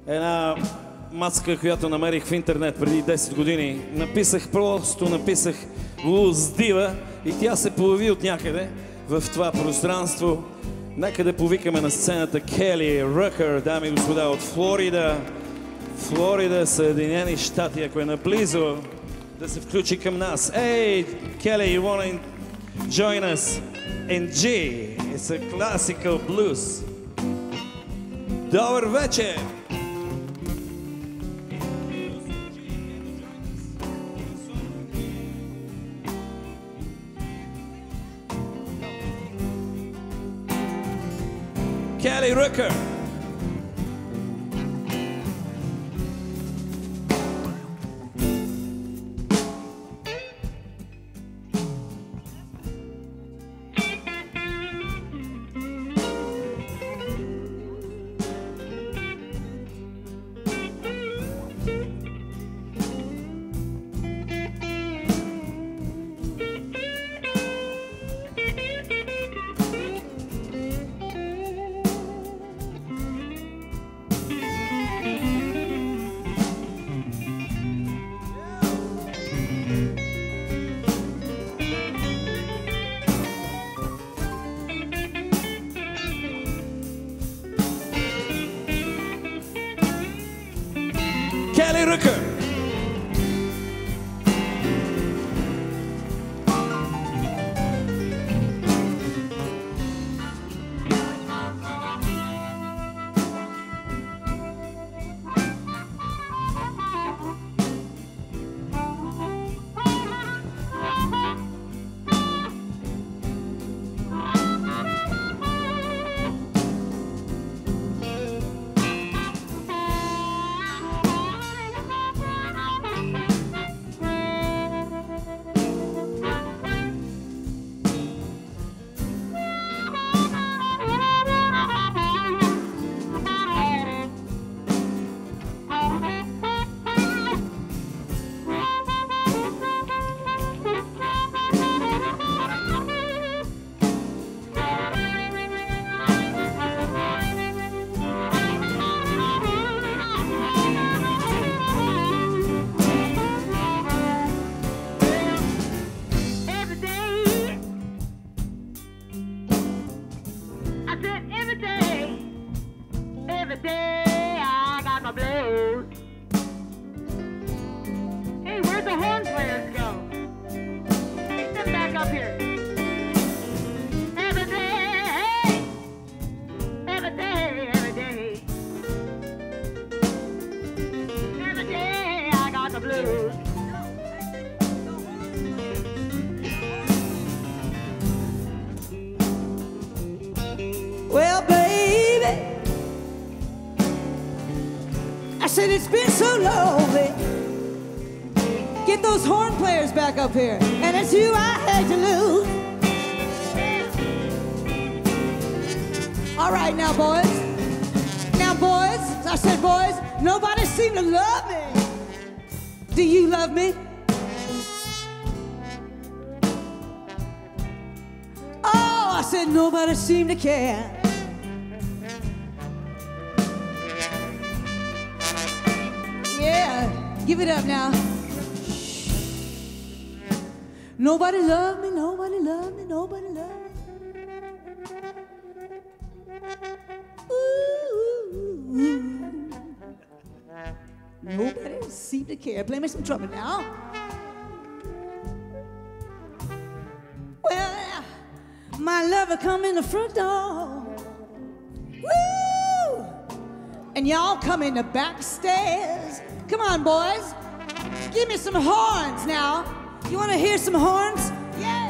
една мацка, която намерих в интернет преди 10 години. Написах Луз Дива и тя се появи от някъде в това пространство. Нека да повикаме на сцената Кели Ръкър, дами и господа, от Флорида, Съединени щати, ако е наблизо, да се включи към нас. Hey, Kelly, you wanna join us in G? It's a classical blues. Добър вечер! Kelly Rooker. Kelly Rooker. Well, baby, I said it's been so lonely. Get those horn players back up here. And it's you I had to lose. All right, now, boys. Now, boys, I said, boys, nobody seemed to love me. Do you love me? I said nobody seemed to care. Yeah, give it up now. Nobody loved me, nobody loved me, nobody loved me. Ooh. Nobody seemed to care. Play me some trumpet now. Well, my lover come in the front door. Woo! And y'all come in the back stairs. Come on, boys. Give me some horns now. You want to hear some horns? Yeah.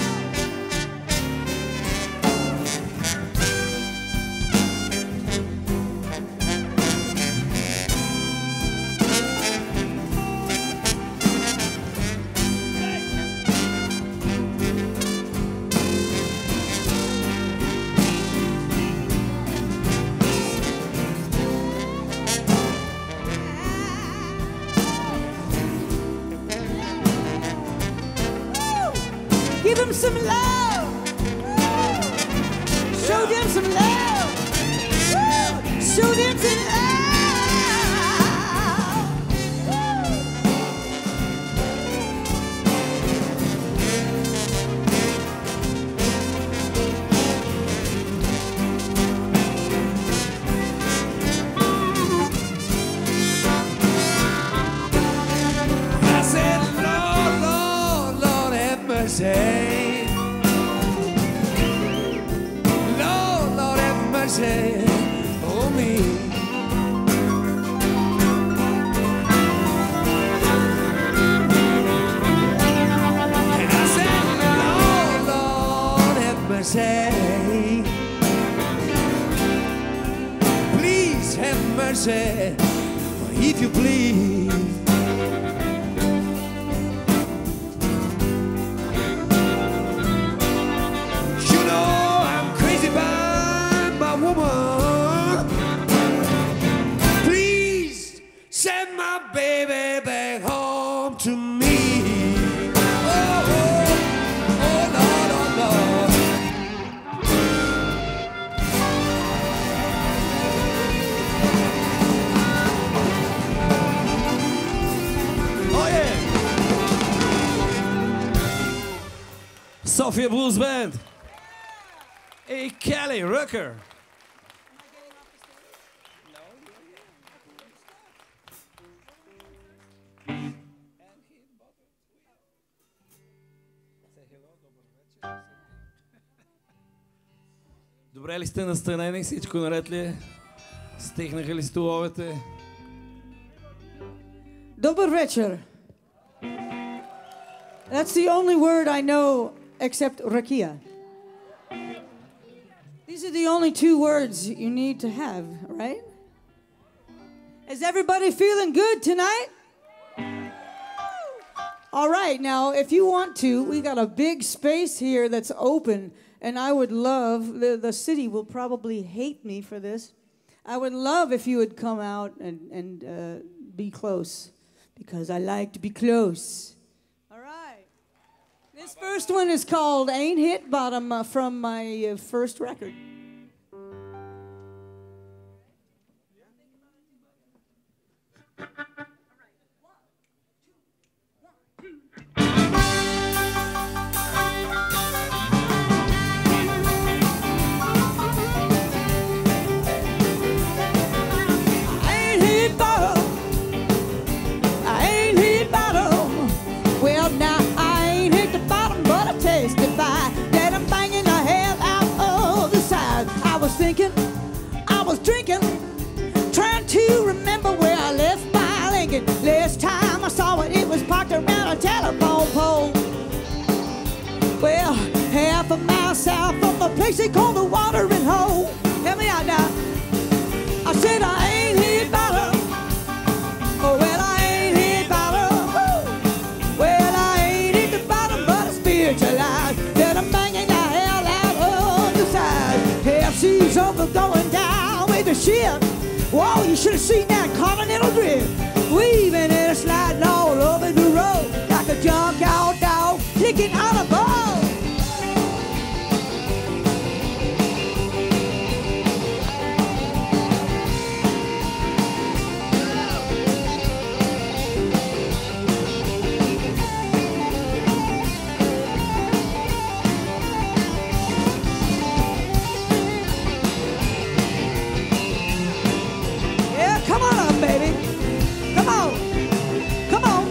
Give them some love. Show them some love. Show them some love. say, if you please. You know I'm crazy about my woman. Please send my baby back home to me. Oh, oh, oh, Lord, oh, Lord. Oh, yeah. Sophia Blues Band и Kelly Rucker. Добре ли сте настанени? Всичко наред ли е? Стихнаха ли столовете? Добър вечер. That's the only word I know except rakia. These are the only two words you need to have, right? Is everybody feeling good tonight? All right, now, if you want to, we got a big space here that's open, and I would love, the city will probably hate me for this. I would love if you would come out and be close, because I like to be close. All right. This first one is called Ain't Hit Bottom from my first record. Last time I saw it, it was parked around a telephone pole. Well, half a mile south from the place they call the watering hole. Help me out now. I said I ain't hit bottom. Oh, well, I ain't hit bottom. Well, I ain't hit the bottom, but I spiritualized that I'm banging the hell out on the side. Half seas over going down with the ship. Whoa, you should have seen that continental drift. Weaving and sliding all over the road like a junk out dog licking on a ball. Yeah, come on up, baby. Come on. Come on.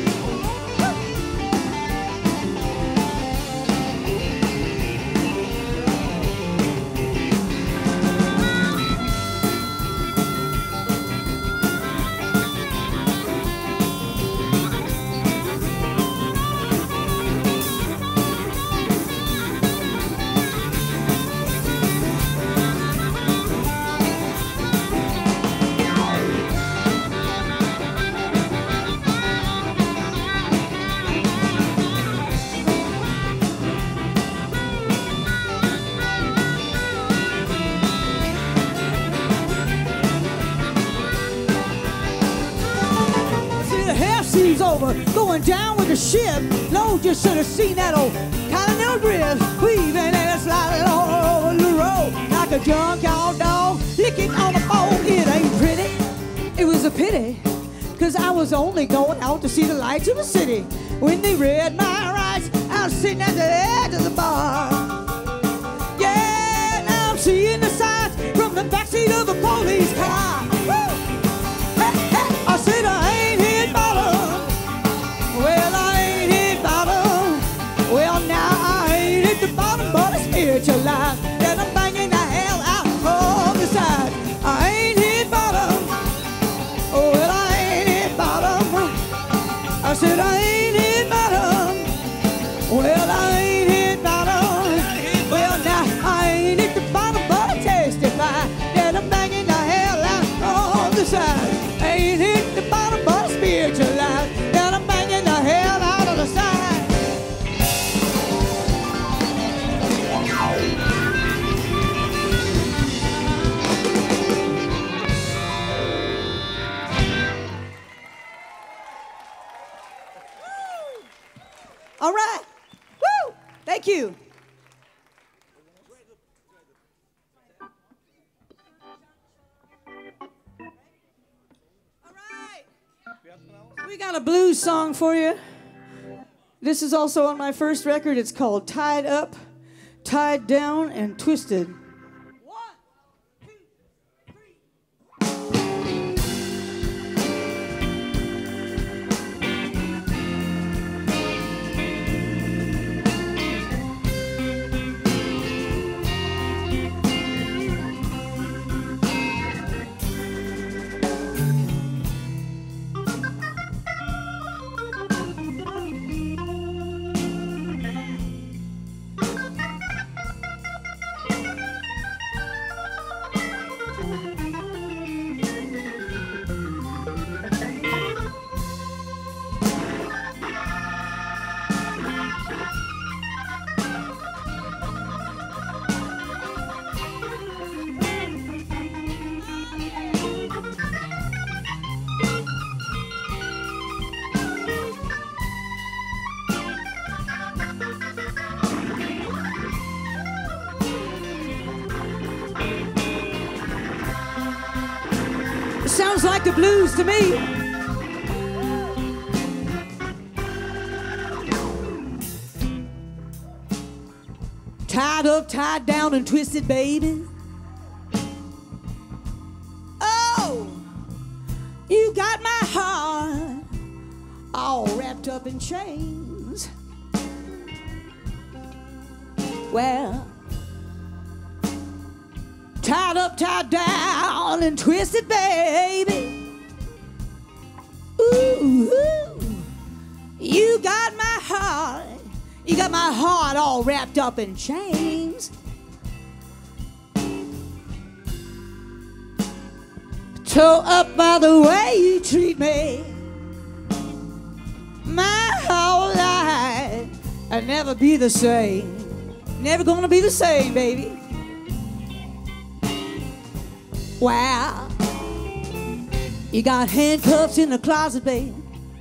Seas over, going down with the ship. Lord, you should have seen that old continental drift. Weaving and sliding all over the road like a junk out dog licking on the bone. It ain't pretty. It was a pity, cause I was only going out to see the lights of the city. When they read my rights, I was sitting at the edge of the bar. Yeah, now I'm seeing the signs from the backseat of a police car. Woo! Hey, hey, I said I ain't hit bottom. Well, I ain't hit bottom. Well, now I ain't hit the bottom, but I spiritualized that I'm banging the hell out on the side. I ain't hit bottom. Oh, well, I ain't hit bottom. I said I ain't hit bottom. Well, I ain't hit bottom. Well, now I ain't hit the bottom, but I testify that I'm banging the hell out side. Ain't hit the bottom but spiritualized. And I'm banging the hell out of the side. All right. Woo! Thank you. All right. We got a blues song for you. This is also on my first record. It's called Tied Up, Tied Down, and Twisted. Sounds like the blues to me. Tied up, tied down, and twisted, baby. Oh, you got my heart all wrapped up in chains. Well, tied up, tied down, and twisted, baby. Ooh, you got my heart. You got my heart all wrapped up in chains. Tore up by the way you treat me. My whole life I'll never be the same. Never gonna be the same, baby. Wow, you got handcuffs in the closet, baby,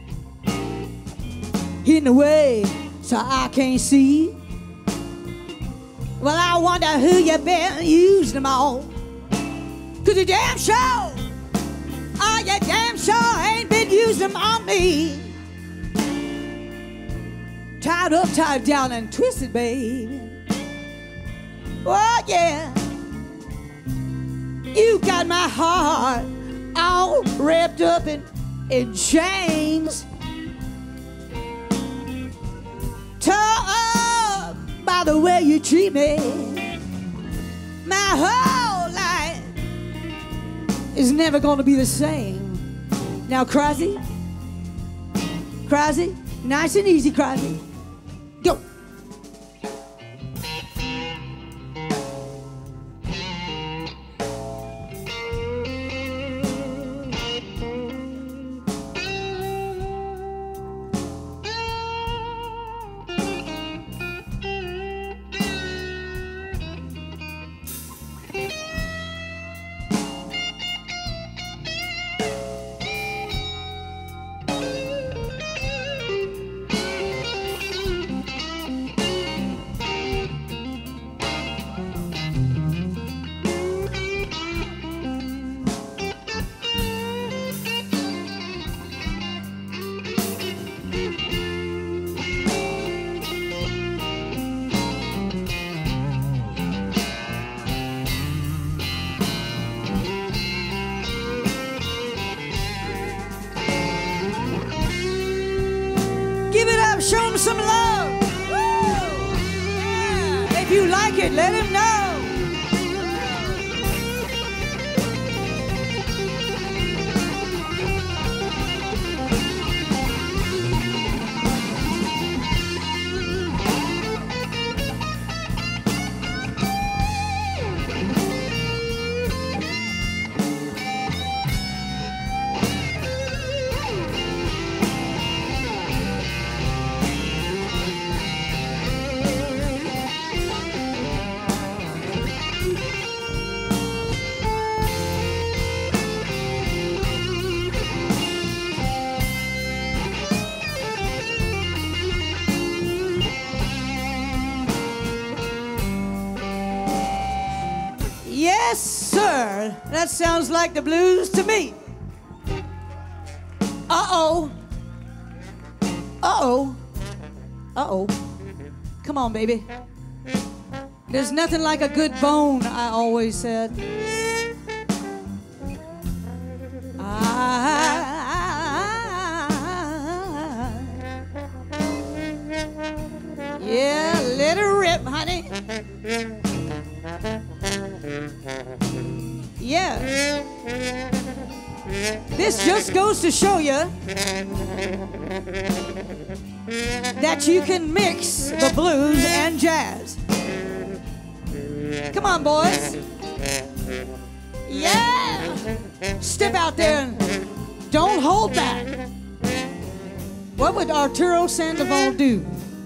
hidden away so I can't see. Well, I wonder who you been using them on. 'Cause you damn sure, oh, you damn sure ain't been using them on me. Tied up, tied down, and twisted, baby. Oh, yeah. You got my heart all wrapped up in chains. Tore up by the way you treat me. My whole life is never gonna be the same. Now, Crazy, nice and easy, Crazy. Go. Give it up, show him some love. Woo! Yeah. If you like it, let him know. there. That sounds like the blues to me. Uh-oh. Uh-oh. Uh-oh. Come on, baby. There's nothing like a good bone, I always said. Yeah, let her rip, honey. Yeah. This just goes to show you that you can mix the blues and jazz. Come on, boys. Yeah. Step out there and don't hold back. What would Arturo Sandoval do?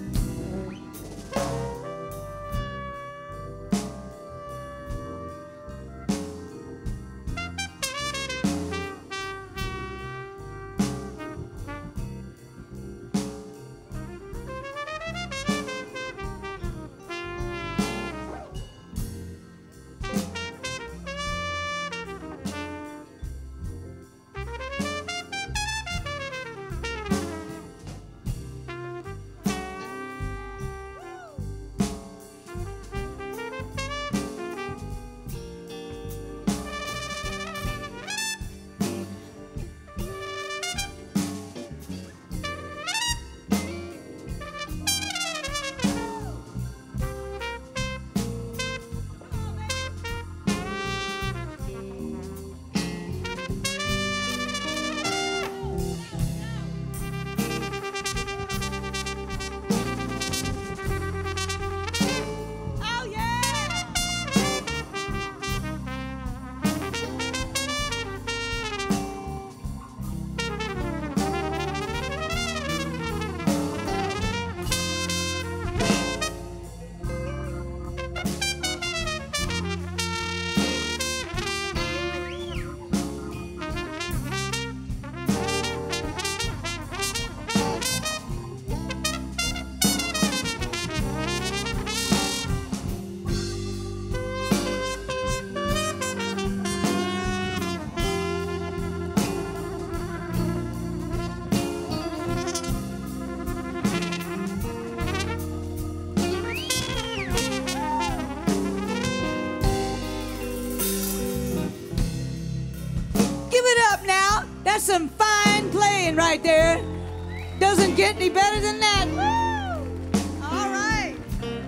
That's some fine playing right there. Doesn't get any better than that. Woo! All right.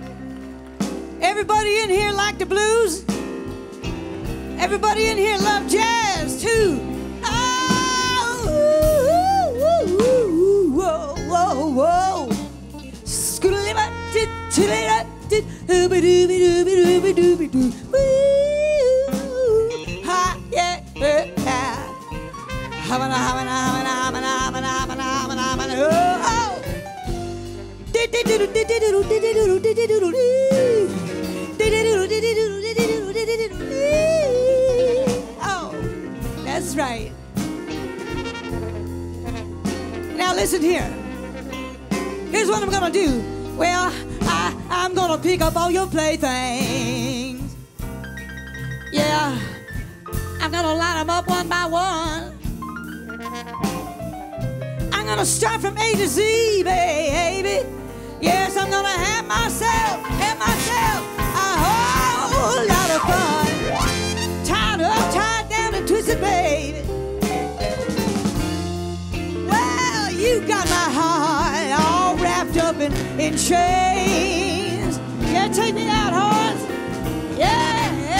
Everybody in here like the blues? Everybody in here love jazz too. Oh, whoa, whoa, whoa. Ha, yeah, yeah. Havana, havana, havana, havana, havana, havana, havana, oh, oh, that's right. Now listen here. Here's what I'm gonna do. Well, I'm gonna pick up all your playthings. Yeah, I'm gonna line them up one by one. I'm gonna start from A to Z, baby. Yes, I'm gonna have myself a whole lot of fun. Tied up, tied down and twisted, baby. Well, you got my heart all wrapped up in chains. Yeah, take me out, horse. Yeah.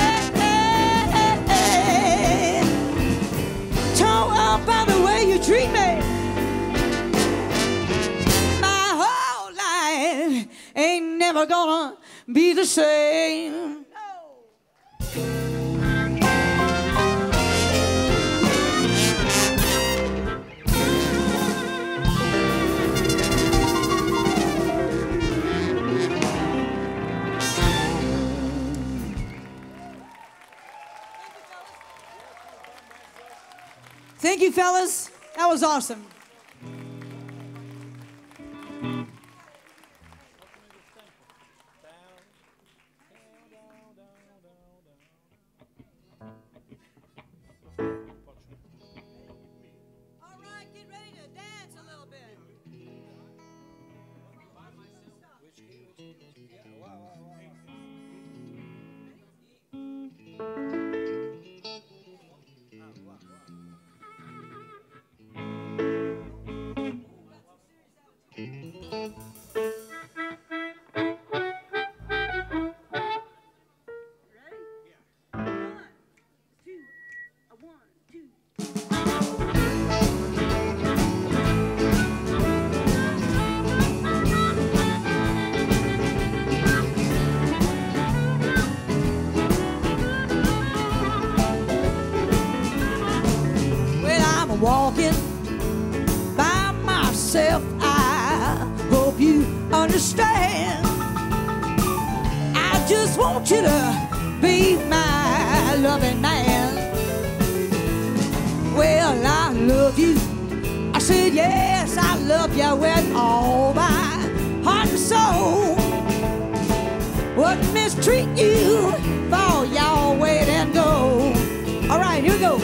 Tore up by the way you treat me. Ain't never gonna be the same. Thank you, fellas. That was awesome. walking by myself. I hope you understand. I just want you to be my loving man. Well, I love you. I said, yes, I love you with all my heart and soul. What mistreat you for y'all wait and go. All right, here we go.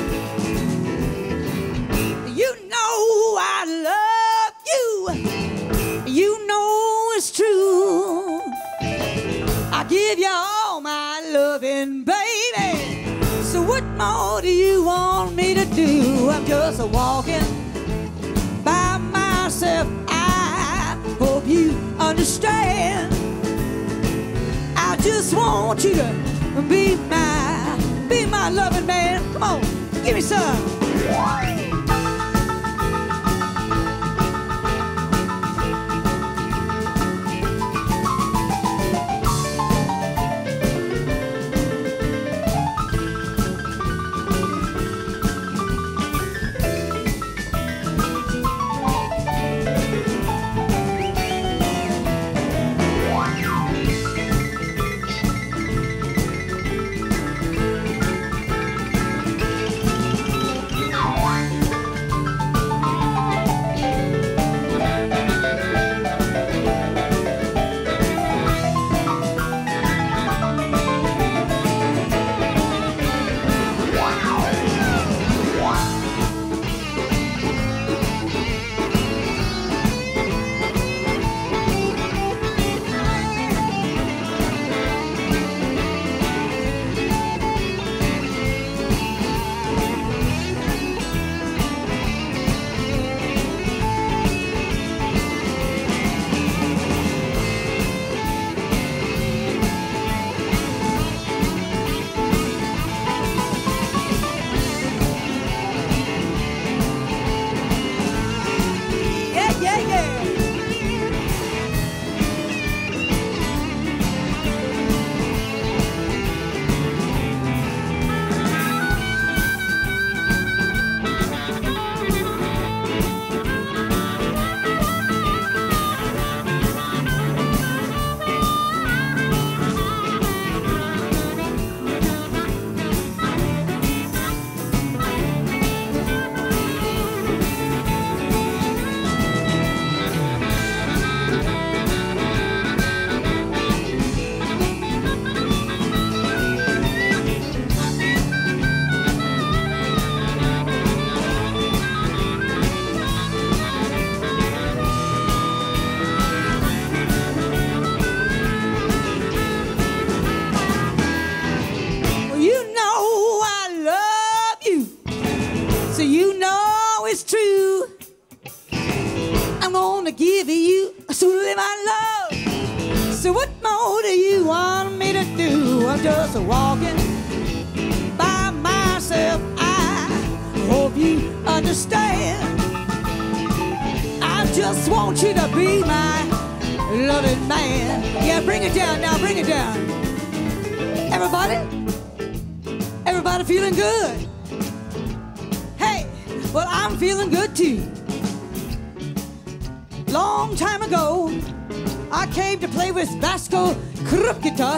You know I love you. You know it's true. I give you all my loving, baby. So what more do you want me to do? I'm just walking by myself. I hope you understand. I just want you to be my loving man. Come on, give me some. Give you sweet my love. So what more do you want me to do? I'm just walking by myself. I hope you understand. I just want you to be my loving man. Yeah, bring it down now, bring it down. Everybody feeling good? Hey, well, I'm feeling good too. Long time ago, I came to play with Vasco Krupkita,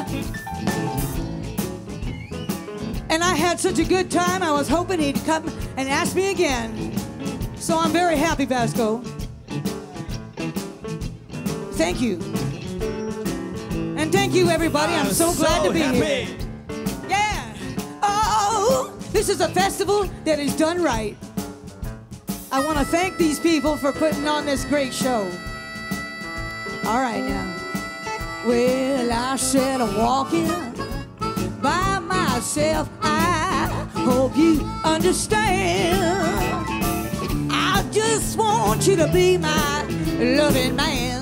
and I had such a good time, I was hoping he'd come and ask me again. So I'm very happy, Vasco. Thank you. And thank you, everybody. I'm so glad to be here. Yeah. Oh, this is a festival that is done right. I want to thank these people for putting on this great show. All right now. Well, I said I'm walking by myself. I hope you understand. I just want you to be my loving man.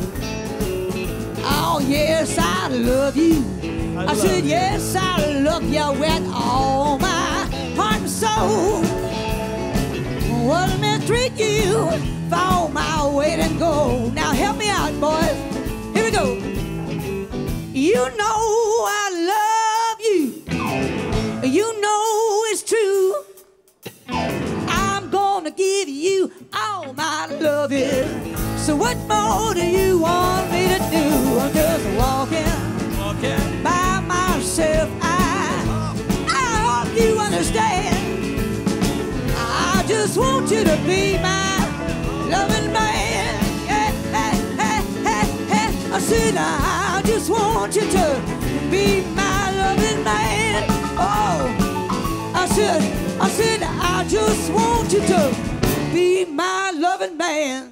Oh, yes, I love you. I said, yes, I love you with all my heart and soul. What mistreat you for my weight and gold. Now help me out, boys. Here we go. You know I love you. You know it's true. I'm gonna you all my loving. So what more do you want me to do? I'm just walking by myself. I hope you understand. I just want you to be my loving man. I said I just want you to be my loving man. Oh, I said I just want you to be my loving man.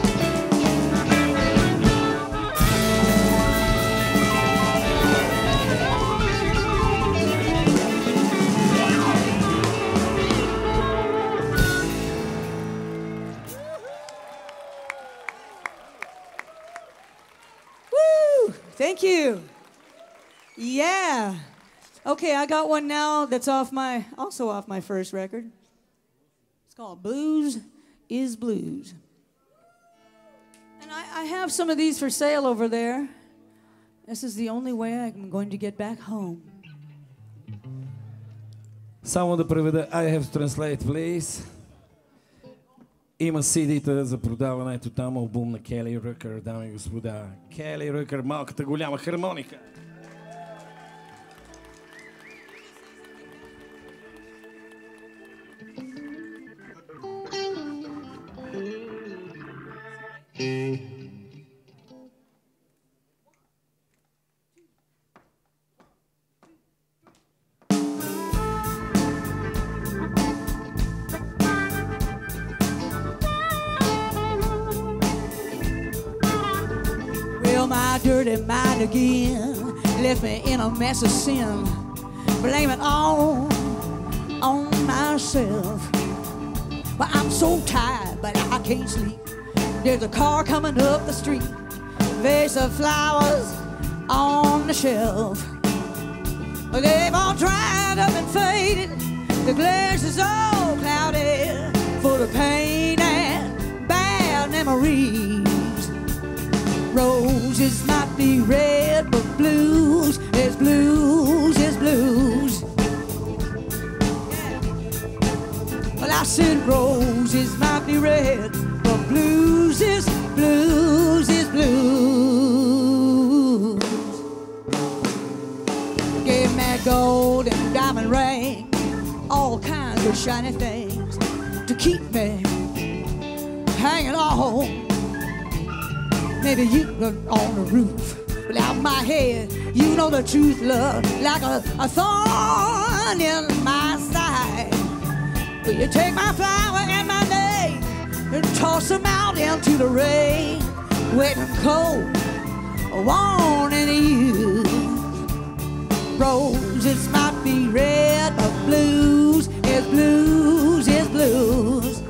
Thank you. Yeah. Okay, I got one now that's also off my first record. It's called Blues is Blues. And I have some of these for sale over there. This is the only way I'm going to get back home. Само да преведа I have to translate, please. Има CD-та за продаване, ето там албум на Кели Ръкър, дами и господа. Кели Ръкър, малката голяма хармоника. My dirty mind again left me in a mess of sin. Blame it all on myself. But I'm so tired, but I can't sleep. There's a car coming up the street. Vase of flowers on the shelf. They've all dried up and faded. The glass is all clouded, full of pain and bad memories. Roses might be red, but blues is blues is blues. Yeah. Well, I said roses might be red, but blues is blues is blues. Gave me gold and diamond ring, all kinds of shiny things to keep me hanging on. Maybe you look on the roof, but out my head, you know the truth, love, like a thorn in my side. Will you take my flower and my name and toss them out into the rain, wet and cold, wanting you. Roses might be red, but blues is blues is blues.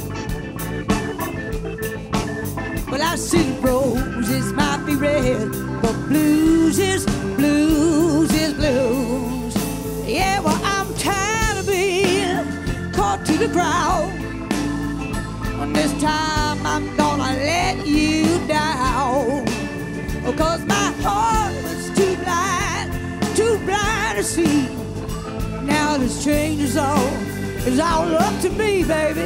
Well, I see roses might be red, but blues is blues is blues. Yeah, well, I'm tired of being caught to the ground. And this time I'm gonna let you down. Because my heart was too blind to see. Now this change is all up to me, baby.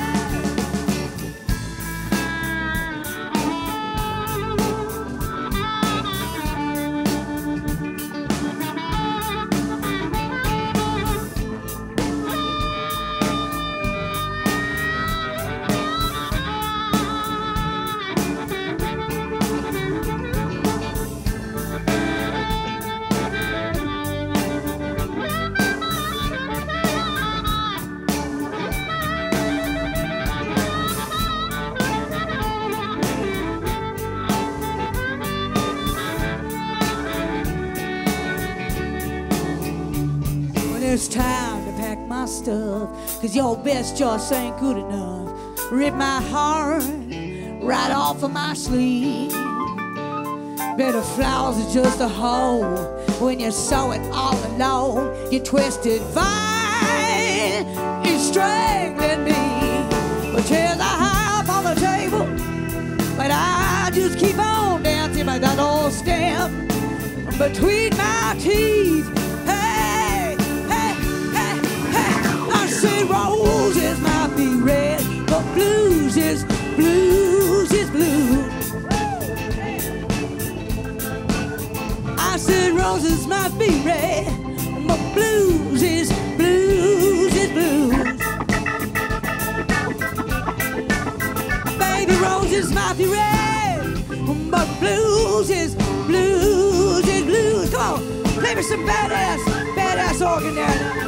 It's time to pack my stuff, 'cause your best just ain't good enough. Rip my heart right off of my sleeve. Better flowers are just a hole. When you saw it all alone, your twisted vine is strangling me. But tears are high up on the table, but I just keep on dancing by that old stem between my teeth. Say roses might be red, but blue roses might be red, but blues is blues is blues. Baby, roses might be red, but blues is blues is blues. Come on, play me some badass organ there.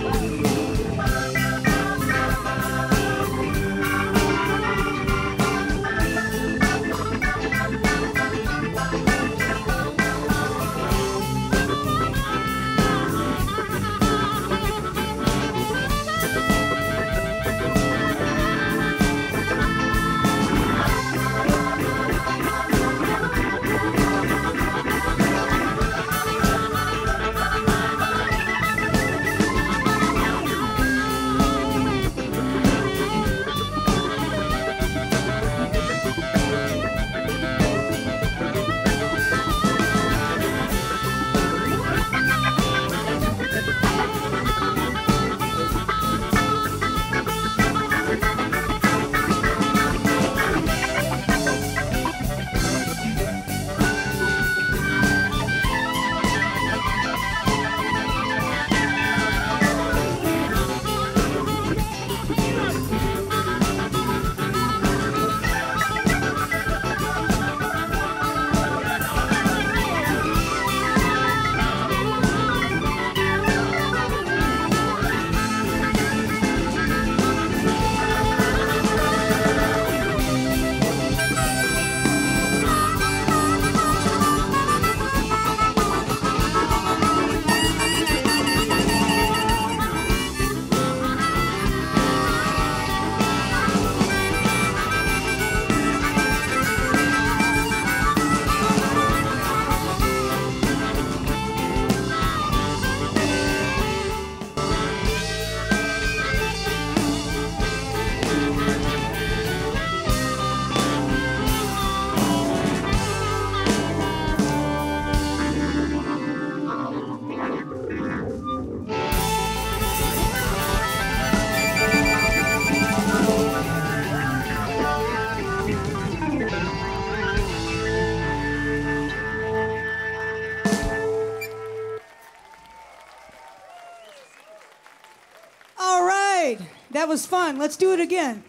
That was fun. Let's do it again.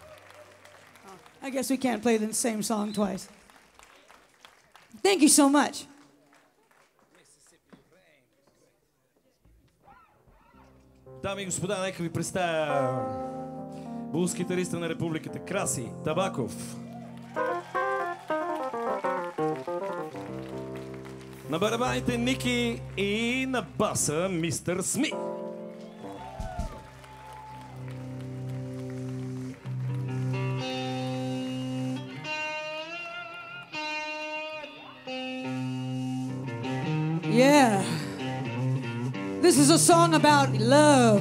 I guess we can't play the same song twice. Thank you so much. Дами и господа, нека ви представя блуз-китариста на републиката Краси Табаков. На барабаните Ники и на баса мистер Смит. Yeah, this is a song about love.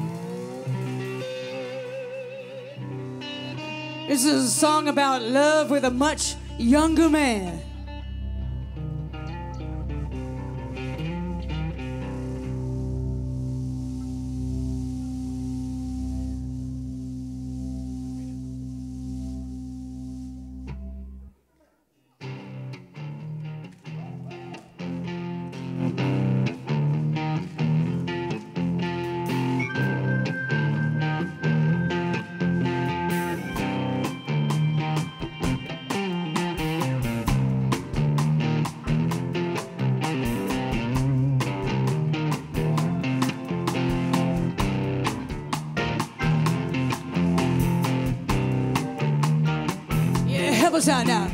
This is a song about love with a much younger man. Help us out now.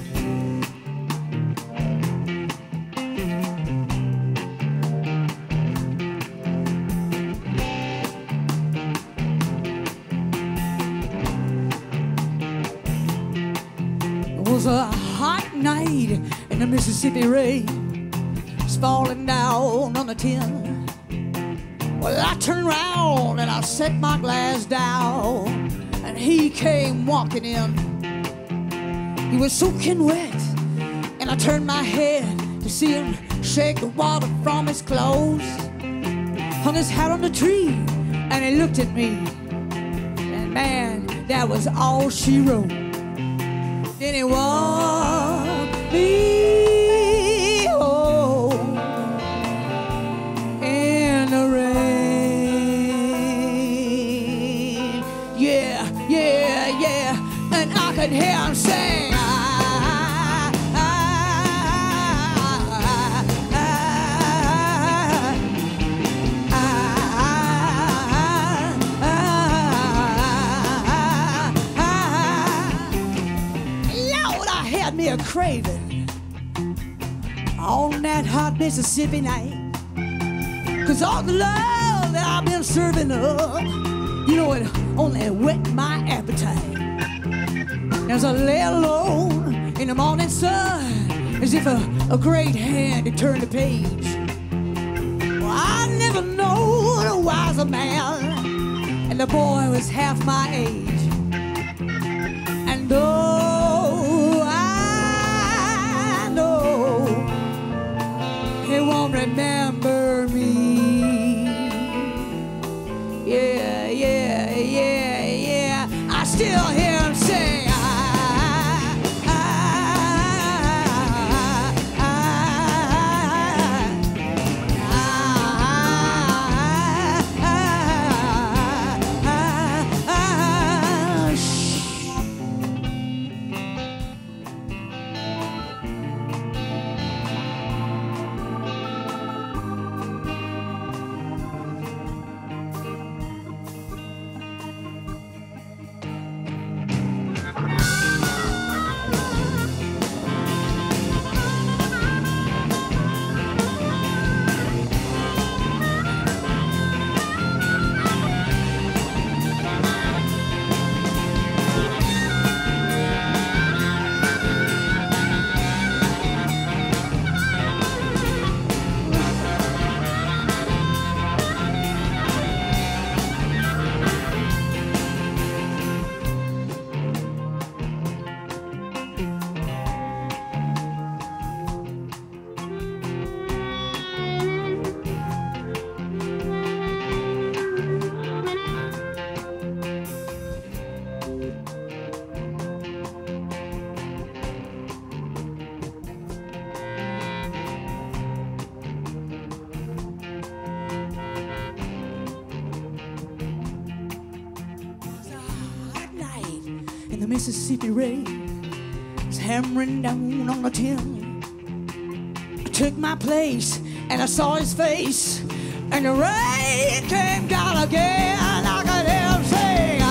It was a hot night in the Mississippi rain. It's falling down on the tin. Well, I turned around and I set my glass down, and he came walking in. He was soaking wet, and I turned my head to see him shake the water from his clothes. Hung his hat on the tree, and he looked at me, and man, that was all she wrote. Then he walked me home. yeah, yeah, yeah. And I could hear him sing. Lord, I had me a craving on that hot Mississippi night. 'Cause all the love that I've been serving up, you know, it only whet my appetite. As I lay alone in the morning sun, as if a great hand had turned the page. Well, I never known a wiser man, and the boy was half my age. And though I know he won't remember me, yeah, yeah, yeah, yeah, I still hear him sing. The Mississippi rain was hammering down on the tin. I took my place and I saw his face, and the rain came down again. I could hear him sing.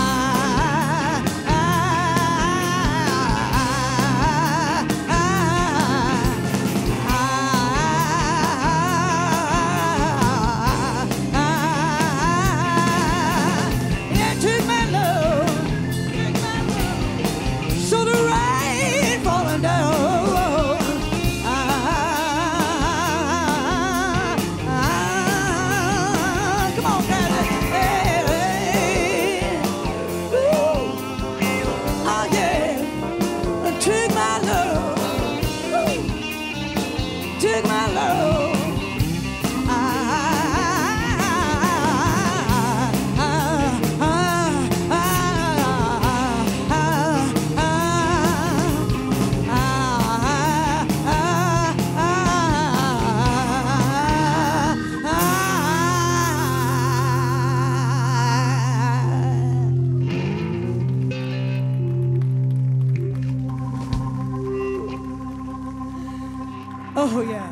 Oh, yeah.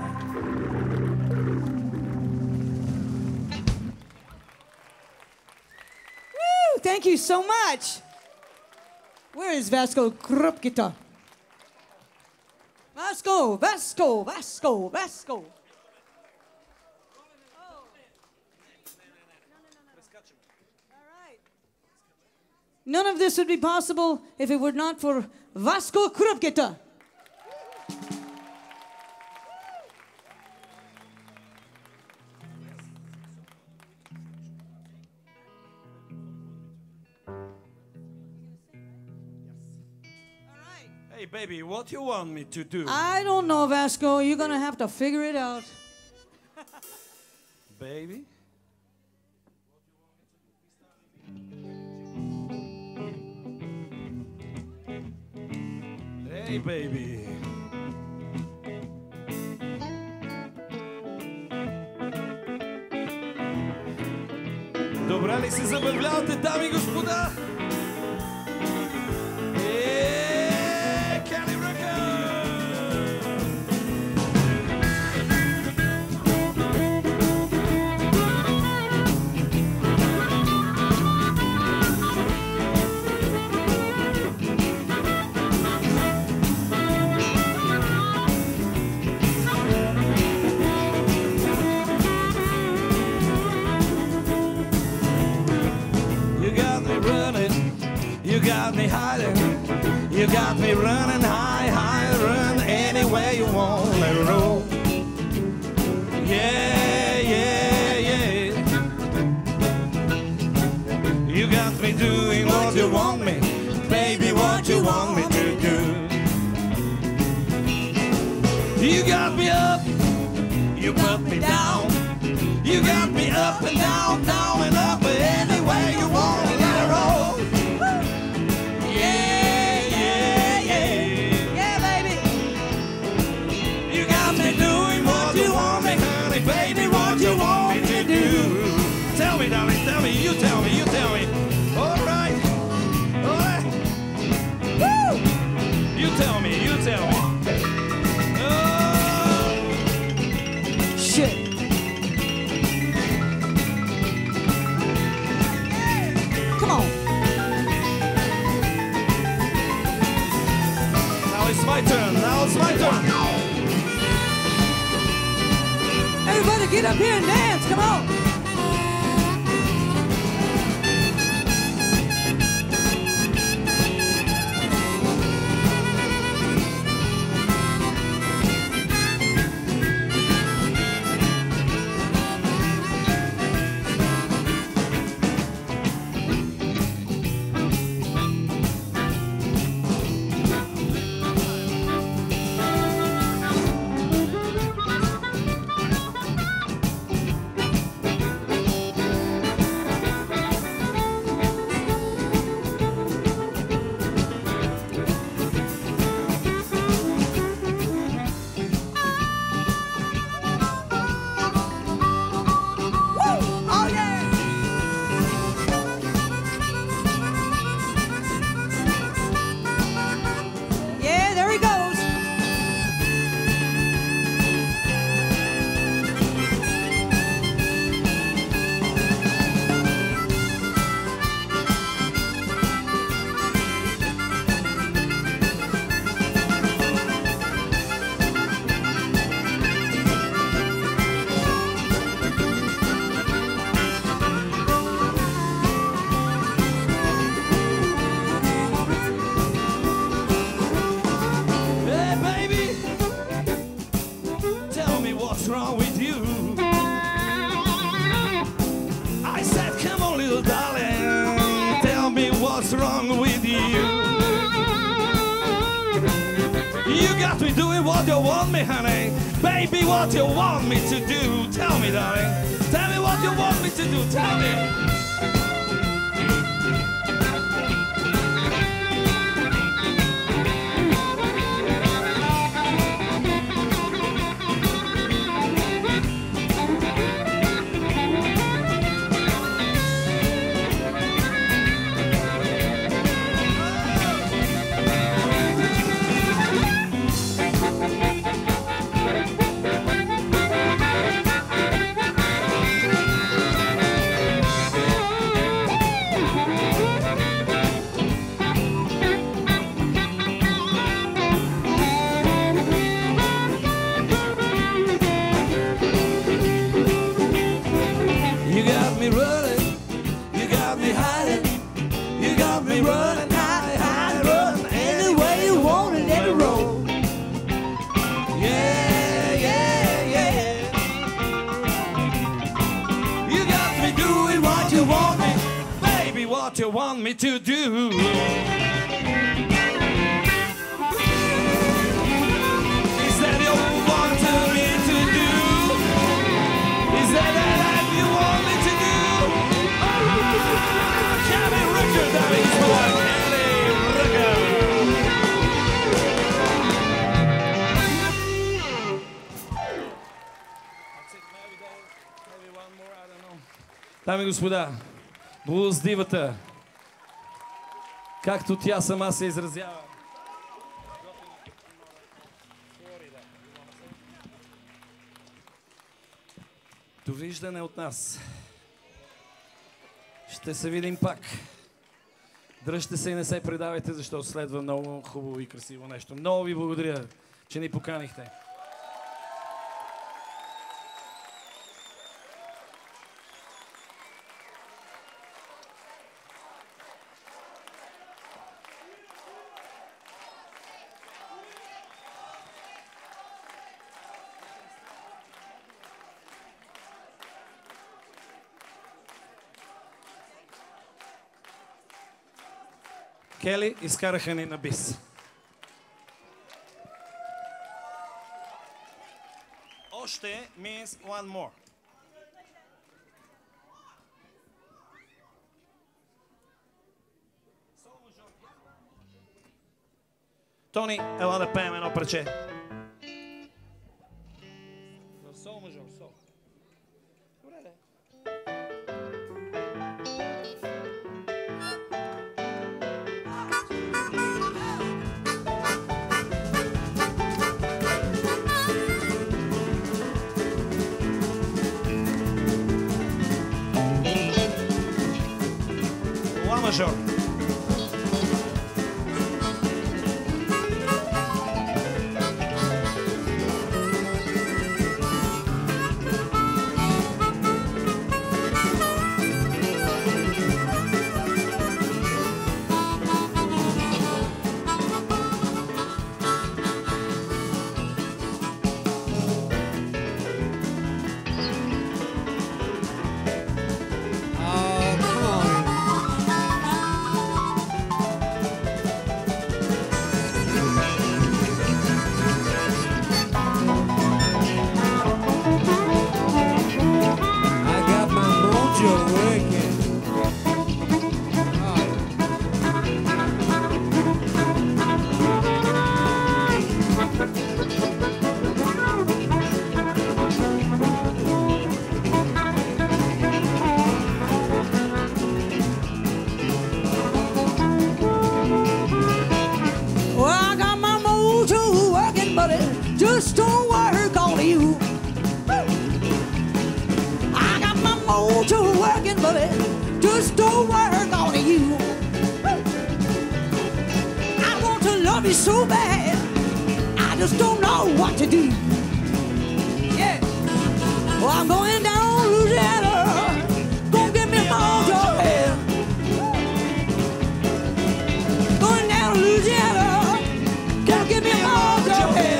Woo! Thank you so much. Where is Vasco Krupkita? Vasco, Vasco, Vasco, Vasco. Oh. All right. None of this would be possible if it were not for Vasco Krupkita. Hey, baby, what you want me to do? I don't know, Vasco. You're gonna have to figure it out. Baby? Hey, baby. Добре ли се забавлявате, дами и господа? got me hiding. You got me running high, high, run anywhere you want, let it roll. Yeah, yeah, yeah. You got me doing what you want me, baby, what you want me to do. You got me up, you put me down. You got me up and down, down and up, anywhere you want, let it roll. Yeah, yeah, yeah. Yeah, baby. You got me doing what you want me, honey, baby, what you want me to do. Tell me, darling, tell me, you tell me, you tell me. All right, all right. Woo! You tell me, you tell me. Shit. Come on. Now it's my turn, now it's my turn. Everybody get up here and dance. Come on. Oh, yeah. Yeah, there he goes. Hey, baby, tell me what's wrong with you. I said, come on, little darling, tell me what's wrong with you. You got me doing what you want me, honey, baby, what you want me to do. Tell me, darling, tell me what you want me to do, tell me. You got me running, you got me hiding, you got me running high, high, run any way you want it, let it roll. Yeah, yeah, yeah. You got me doing what you want me, baby, what you want me to do. Is that you want me to do? Is that you want me to do? Kenny Rickard, that is the one, Kenny Rickard. Maybe one more, I don't know. Дами и господа, блуз дивата, както тя сама се изразява. Довиждане от нас. Ще се видим пак. Дръжте се и не се предавайте, защото следва много хубаво и красиво нещо. Много ви благодаря, че ни поканихте. Кели изкараха ни на бис. Още means one more. Тони, ела да пеем едно парче. За сол мажор, сол. Добре, де. Ла мажор. Just don't work on you. I got my mojo working, but it just don't work on you. I want to love you so bad, I just don't know what to do. Yeah, well, I'm going down Louisiana, gonna get me a mojo, yeah. Going down Louisiana, gonna get me a mojo, yeah.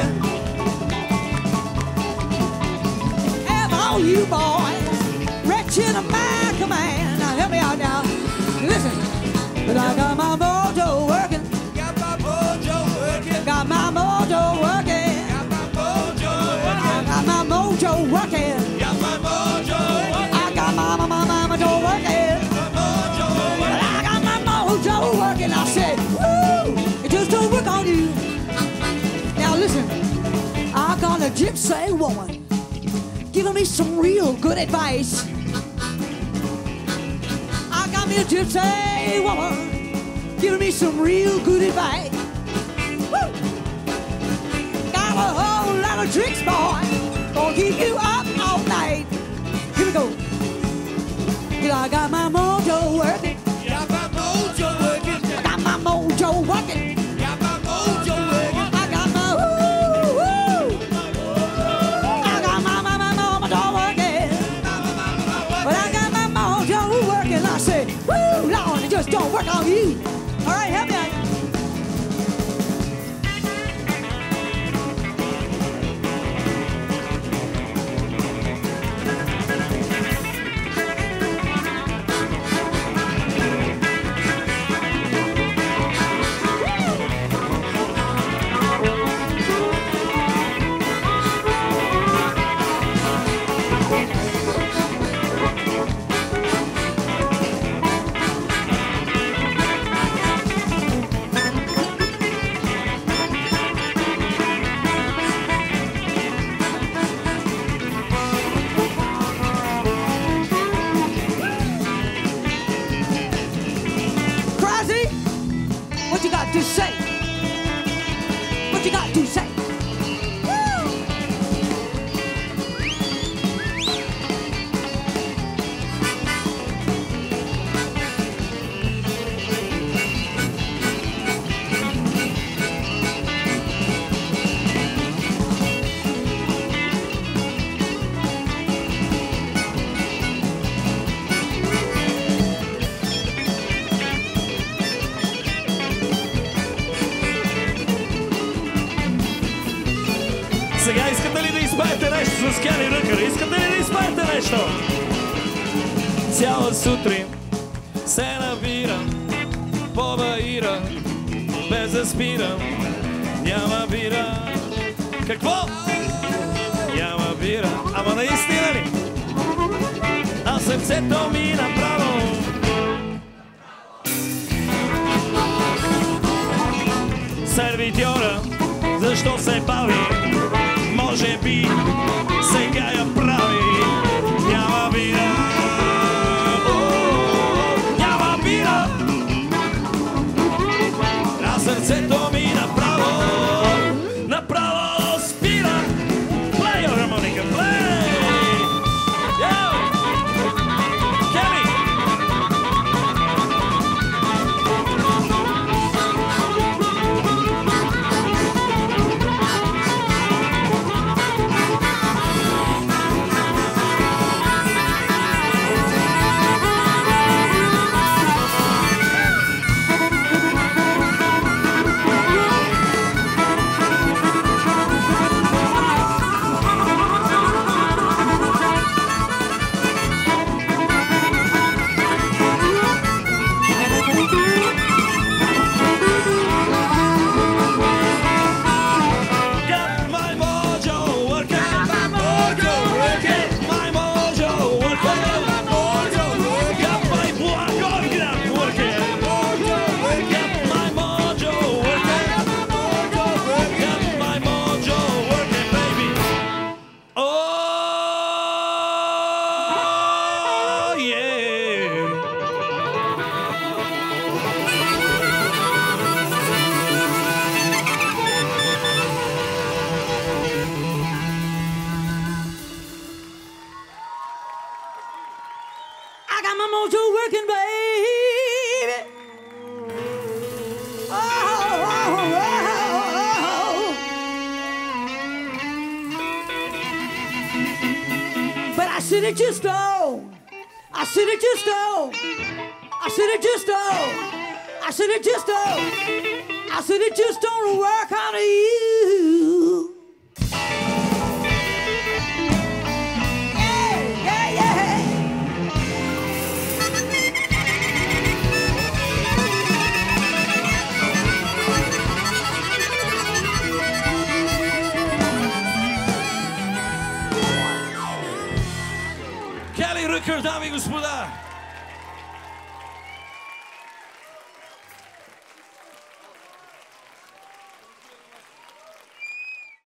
You boys, wretched of my command. Now help me out now. Listen, but I got my mojo working. Got my mojo working. Got my mojo working. Got my mojo working. I got my mojo working. Got my mojo working. I got my mojo working. Mojo But working. I got my mojo working. I said, woo, it just don't work on you. Now listen, I got a gypsy woman giving me some real good advice. I got me a gypsy woman giving me some real good advice. Woo! Got a whole lot of tricks, boy, gonna keep you up all night. Here we go. I got my mojo working. Got my mojo working. I got my mojo working. Got my mojo working. I got my woo. I got my mojo working. But I got my mojo working. I said, woo, Lord, it just don't work on you. All right, help me out. To say what you got to say. Сега искате ли да изпаете нещо с Кели Ръкър? Искате ли да изпаете нещо? Цяла сутрин се набирам по баира, без да спирам, няма бира. Какво? Няма бира, ама наистина ли? А сърцето ми направо. Сервитьора, защо се бави? Може би сега я прави. Няма бира, няма бира. А сърцето ми направо, направо спира. Play your harmonica, play! Yo! Kelly! I got my mojo working, baby. Oh, oh, oh. But I sit at your stove. I sit at your stove. I sit at your stove. I sit at your stove. I sit at your stove to work on you. Kelly Rooker, дами и господа!